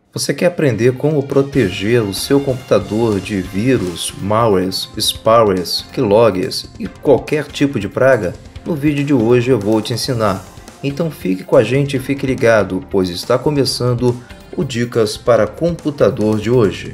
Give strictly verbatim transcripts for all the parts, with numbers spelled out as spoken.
Você quer aprender como proteger o seu computador de vírus, malwares, sparewares, keyloggers e qualquer tipo de praga? No vídeo de hoje eu vou te ensinar. Então fique com a gente e fique ligado, pois está começando o Dicas para Computador de hoje.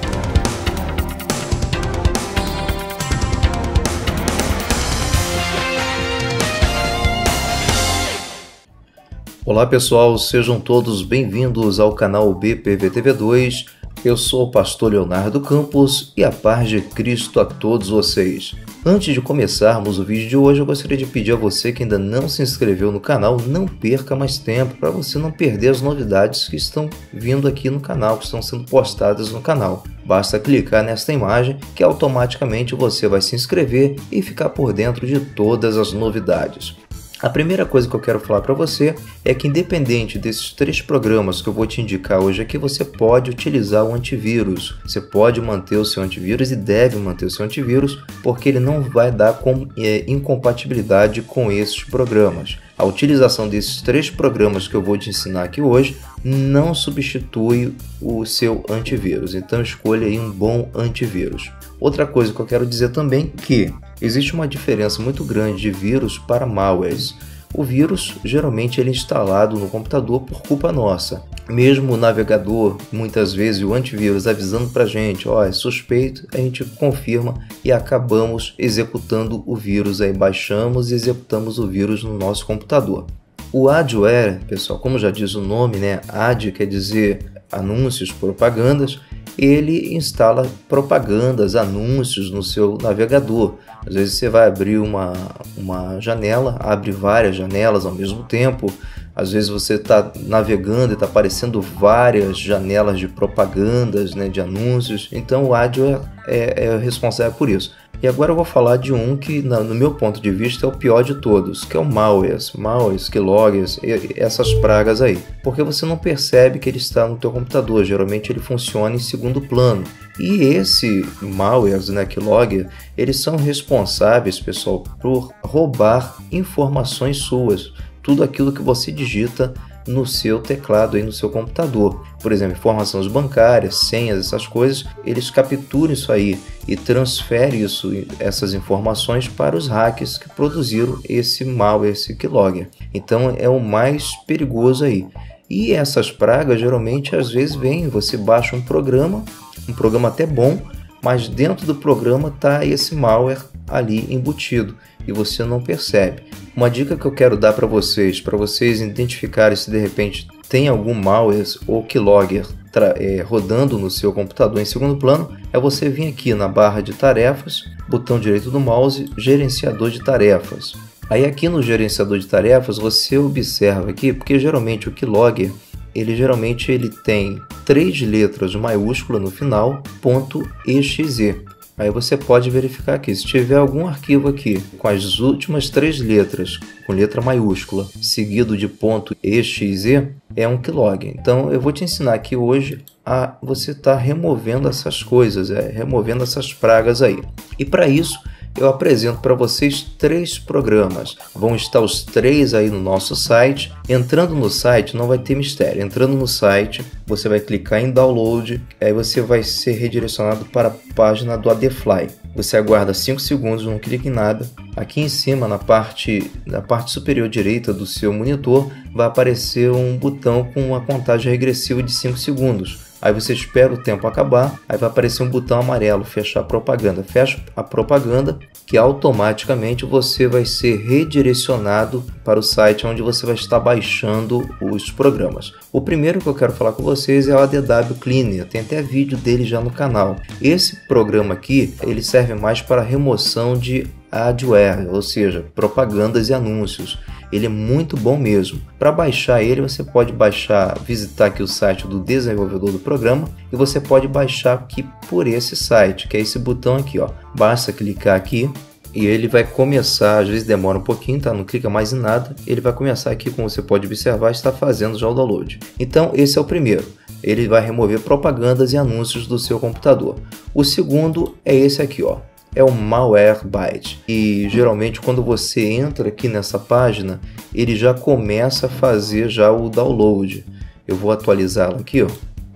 Olá pessoal, sejam todos bem-vindos ao canal B P V T V dois. Eu sou o pastor Leonardo Campos e a paz de Cristo a todos vocês. Antes de começarmos o vídeo de hoje, eu gostaria de pedir a você que ainda não se inscreveu no canal, não perca mais tempo para você não perder as novidades que estão vindo aqui no canal, que estão sendo postadas no canal. Basta clicar nesta imagem que automaticamente você vai se inscrever e ficar por dentro de todas as novidades. A primeira coisa que eu quero falar para você é que, independente desses três programas que eu vou te indicar hoje aqui, você pode utilizar o antivírus. Você pode manter o seu antivírus e deve manter o seu antivírus, porque ele não vai dar com, é, incompatibilidade com esses programas. A utilização desses três programas que eu vou te ensinar aqui hoje não substitui o seu antivírus, então escolha aí um bom antivírus. Outra coisa que eu quero dizer também é que existe uma diferença muito grande de vírus para malwares. O vírus geralmente ele é instalado no computador por culpa nossa. Mesmo o navegador, muitas vezes o antivírus avisando para a gente, ó, é suspeito, a gente confirma e acabamos executando o vírus, aí baixamos e executamos o vírus no nosso computador. O adware, pessoal, como já diz o nome, né, ad quer dizer anúncios, propagandas, ele instala propagandas, anúncios no seu navegador. Às vezes você vai abrir uma, uma janela, abre várias janelas ao mesmo tempo. Às vezes você está navegando e está aparecendo várias janelas de propagandas, né, de anúncios. Então o adware é, é responsável por isso. E agora eu vou falar de um que, no meu ponto de vista, é o pior de todos, que é o malwares, malwares, keyloggers, essas pragas aí. Porque você não percebe que ele está no teu computador, geralmente ele funciona em segundo plano. E esse malwares, né, keylogger, eles são responsáveis, pessoal, por roubar informações suas, tudo aquilo que você digita no seu teclado aí no seu computador. Por exemplo, informações bancárias, senhas, essas coisas, eles capturam isso aí e transferem isso, essas informações para os hackers que produziram esse malware, esse keylogger. Então é o mais perigoso aí. E essas pragas geralmente às vezes vêm, você baixa um programa, um programa até bom, mas dentro do programa está esse malware ali embutido e você não percebe. Uma dica que eu quero dar para vocês, para vocês identificarem se de repente tem algum malware ou keylogger é, rodando no seu computador em segundo plano, é você vir aqui na barra de tarefas, botão direito do mouse, gerenciador de tarefas. Aí aqui no gerenciador de tarefas você observa aqui, porque geralmente o keylogger, ele geralmente ele tem três letras maiúsculas no final, ponto .exe. Aí você pode verificar aqui, se tiver algum arquivo aqui com as últimas três letras, com letra maiúscula, seguido de ponto .exe, é um keylogger. Então eu vou te ensinar aqui hoje a você estar tá removendo essas coisas, é, removendo essas pragas aí. E para isso eu apresento para vocês três programas. Vão estar os três aí no nosso site. Entrando no site, não vai ter mistério. Entrando no site, você vai clicar em download, aí você vai ser redirecionado para a página do Adfly. Você aguarda cinco segundos, não clique em nada. Aqui em cima, na parte, na parte superior direita do seu monitor, vai aparecer um botão com uma contagem regressiva de cinco segundos. Aí você espera o tempo acabar, aí vai aparecer um botão amarelo, fechar a propaganda. Fecha a propaganda, que automaticamente você vai ser redirecionado para o site onde você vai estar baixando os programas. O primeiro que eu quero falar com vocês é o A D W Cleaner, tem até vídeo dele já no canal. Esse programa aqui, ele serve mais para remoção de adware, ou seja, propagandas e anúncios. Ele é muito bom mesmo. Para baixar ele, você pode baixar, visitar aqui o site do desenvolvedor do programa e você pode baixar aqui por esse site, que é esse botão aqui, ó. Basta clicar aqui e ele vai começar, às vezes demora um pouquinho, tá? Não clica mais em nada. Ele vai começar aqui, como você pode observar, está fazendo já o download. Então, esse é o primeiro. Ele vai remover propagandas e anúncios do seu computador. O segundo é esse aqui, ó. É o Malwarebytes, e geralmente quando você entra aqui nessa página, ele já começa a fazer já o download. Eu vou atualizá-lo aqui, ó.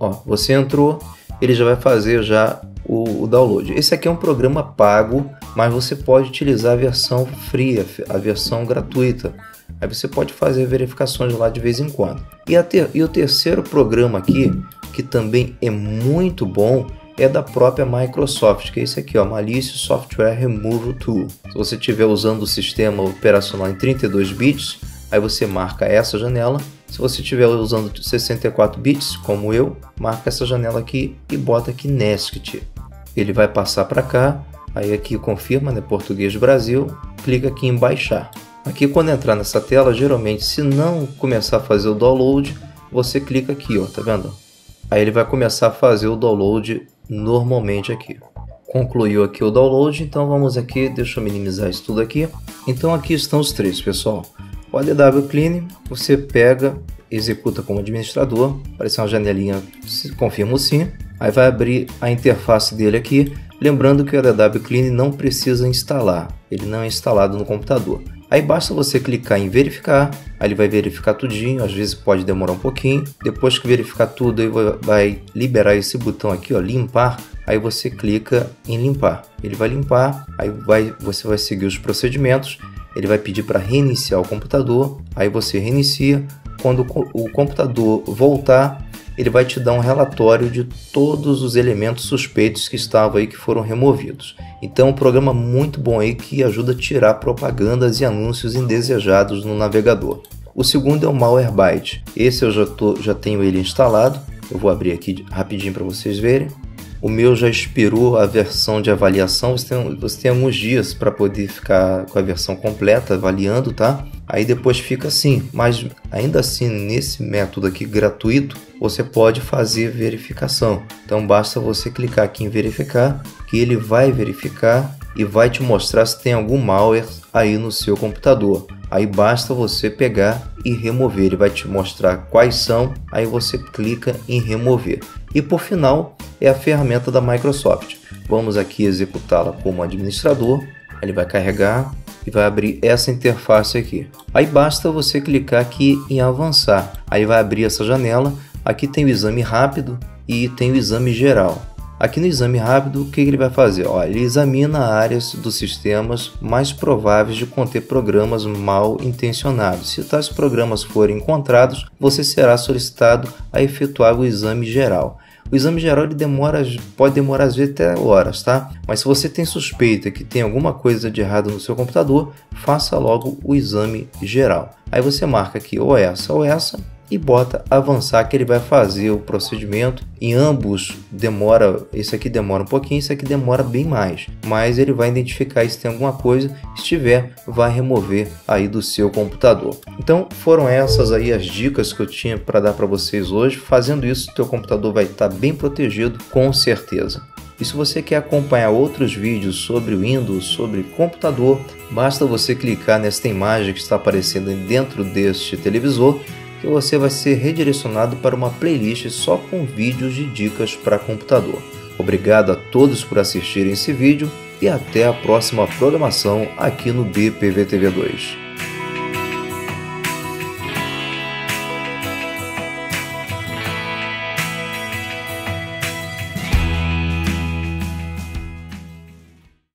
Ó, você entrou, ele já vai fazer já o, o download. Esse aqui é um programa pago, mas você pode utilizar a versão free, a versão gratuita. Aí você pode fazer verificações lá de vez em quando. E, a ter, e o terceiro programa aqui, que também é muito bom, é da própria Microsoft, que é esse aqui, ó, Malicious Software Removal Tool. Se você estiver usando o sistema operacional em trinta e dois bits, aí você marca essa janela. Se você estiver usando sessenta e quatro bits, como eu, marca essa janela aqui e bota aqui Nest. Ele vai passar para cá, aí aqui confirma, né, Português Brasil, clica aqui em baixar. Aqui quando entrar nessa tela, geralmente se não começar a fazer o download, você clica aqui, ó, tá vendo? Aí ele vai começar a fazer o download normalmente aqui. Concluiu aqui o download, então vamos aqui, deixa eu minimizar isso tudo aqui. Então aqui estão os três, pessoal. O A D W Clean, você pega, executa como administrador, aparece uma janelinha, confirma o sim. Aí vai abrir a interface dele aqui, lembrando que o A D W Clean não precisa instalar, ele não é instalado no computador. Aí basta você clicar em verificar, aí ele vai verificar tudinho, às vezes pode demorar um pouquinho. Depois que verificar tudo, ele vai liberar esse botão aqui, ó, limpar. Aí você clica em limpar, ele vai limpar, aí vai, você vai seguir os procedimentos. Ele vai pedir para reiniciar o computador, aí você reinicia. Quando o computador voltar, ele vai te dar um relatório de todos os elementos suspeitos que estavam aí, que foram removidos. Então, um programa muito bom aí que ajuda a tirar propagandas e anúncios indesejados no navegador. O segundo é o Malwarebytes. Esse eu já, tô, já tenho ele instalado. Eu vou abrir aqui rapidinho para vocês verem. O meu já expirou a versão de avaliação. Você tem, você tem alguns dias para poder ficar com a versão completa avaliando, tá? Aí depois fica assim, mas ainda assim nesse método aqui gratuito você pode fazer verificação. Então basta você clicar aqui em verificar, que ele vai verificar e vai te mostrar se tem algum malware aí no seu computador. Aí basta você pegar e remover, ele vai te mostrar quais são, aí você clica em remover. E por final é a ferramenta da Microsoft. Vamos aqui executá-la como administrador, ele vai carregar e vai abrir essa interface aqui. Aí basta você clicar aqui em avançar, aí vai abrir essa janela. Aqui tem o exame rápido e tem o exame geral. Aqui no exame rápido, o que ele vai fazer? Ó, ele examina áreas dos sistemas mais prováveis de conter programas mal intencionados. Se tais programas forem encontrados, você será solicitado a efetuar o exame geral. O exame geral ele demora, pode demorar às vezes até horas, tá? Mas se você tem suspeita que tem alguma coisa de errado no seu computador, faça logo o exame geral. Aí você marca aqui ou essa ou essa e bota avançar, que ele vai fazer o procedimento. Em ambos demora, esse aqui demora um pouquinho, esse aqui demora bem mais, mas ele vai identificar se tem alguma coisa, se tiver, vai remover aí do seu computador. Então foram essas aí as dicas que eu tinha para dar para vocês hoje. Fazendo isso, o teu computador vai estar bem protegido, com certeza. E se você quer acompanhar outros vídeos sobre Windows, sobre computador, basta você clicar nesta imagem que está aparecendo dentro deste televisor, que você vai ser redirecionado para uma playlist só com vídeos de dicas para computador. Obrigado a todos por assistirem esse vídeo e até a próxima programação aqui no B P V T V dois.